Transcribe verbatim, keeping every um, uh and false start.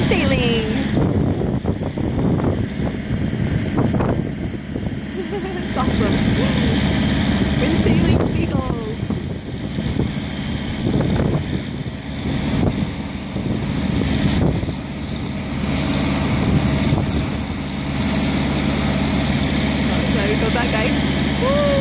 sailing. It's awesome. Wind sailing seagulls. Oh, there goes that guy. Woo!